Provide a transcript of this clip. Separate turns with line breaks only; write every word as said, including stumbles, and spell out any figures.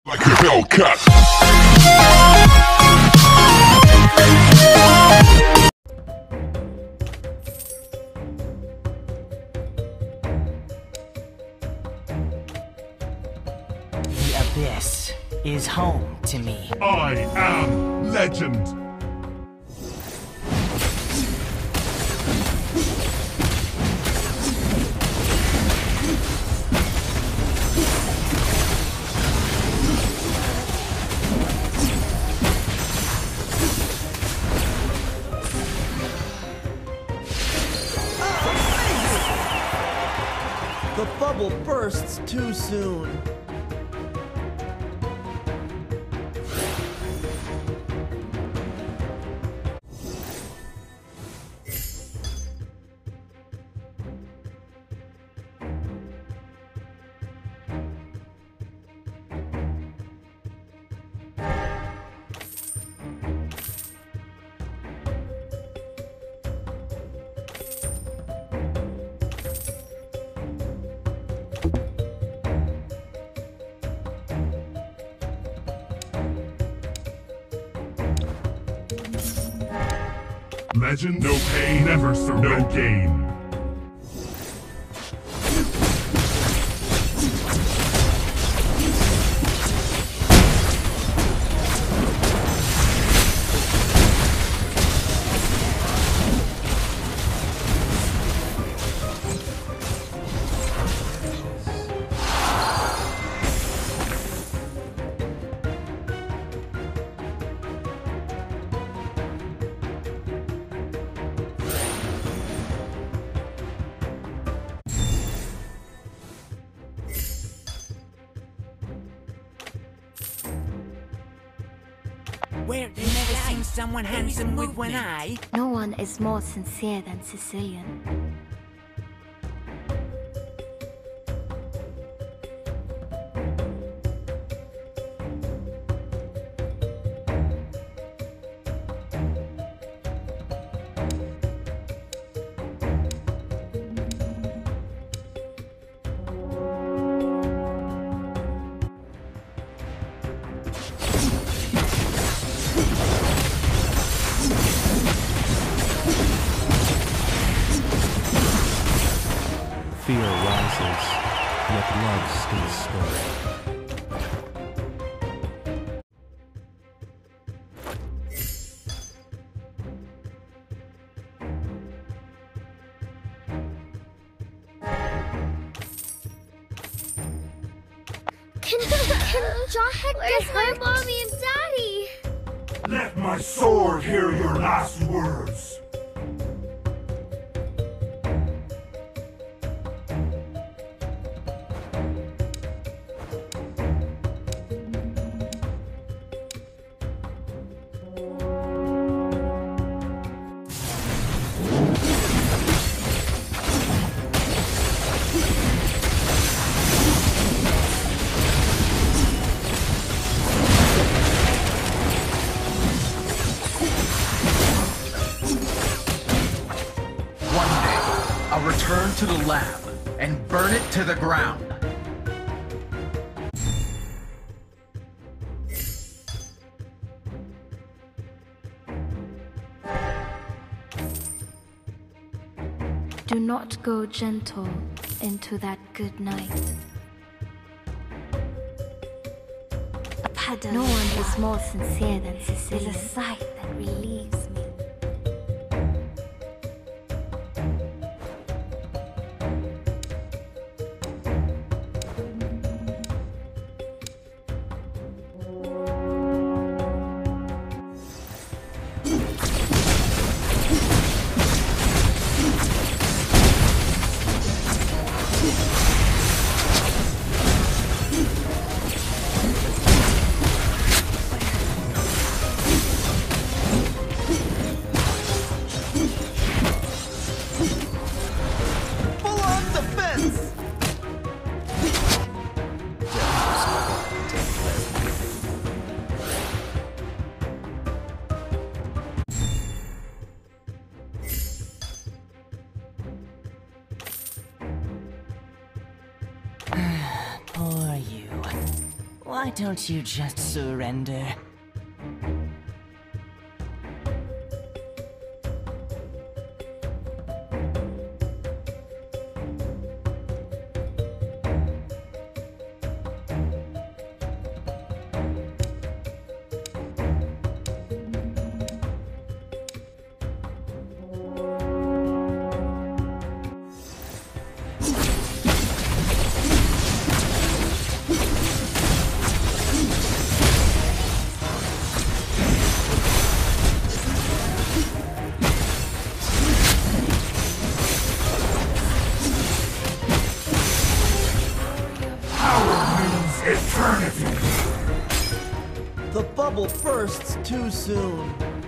Like a Hellcat.
The Abyss is home to me.
I am legend.
The bubble bursts too soon.
Legend, no pain, never surrender, no gain.
Where you never seen someone handsome with one eye?
No one is more sincere than Sicilian.
Fear rises, yet love stays still.
Can, can Jawhead get my mommy and daddy?
Let my sword hear your last words.
I'll return to the lab and burn it to the ground.
Do not go gentle into that good night. No one is more sincere than Sicilian. Is a sight that relieves me.
Why don't you just surrender?
Eternity!
The bubble bursts too soon.